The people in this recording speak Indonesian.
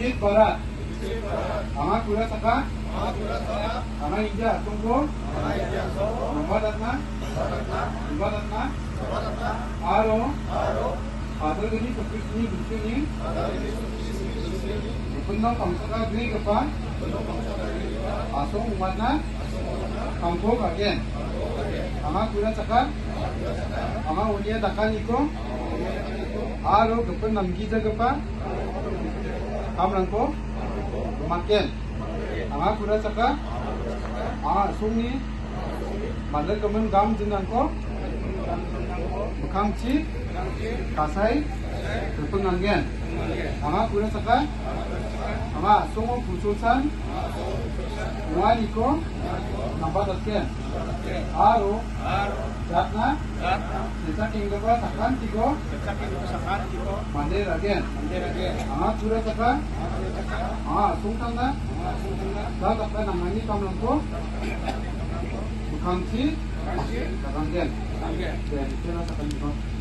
Bukit Barat. Anga kura saka. Anga India tunggu. Nampadatna. Aro. Adal gini topik ini buku ini. Bukundang kamsaka gini kepa. Asong umatna. Kampung agen. Anga kura saka. Anga unia dakan iko. Aro kepen namgi jaga kamrangko makin. Anga kura saka. Anga sungni. Mandal kemen gam jinangko. Bekangci. Kasai. Kepen anggen. Anga kura saka. Anga sungo pususan. Uaniko. Nampak datken. Aro. Jatna. Desa Kinggapa sakan tiko. Mandir agen. Anga kura saka. Anga sungtangna. Dapat namanya kamlangko. Bekangci. Kakanggen. Jadi kira sakan tiko.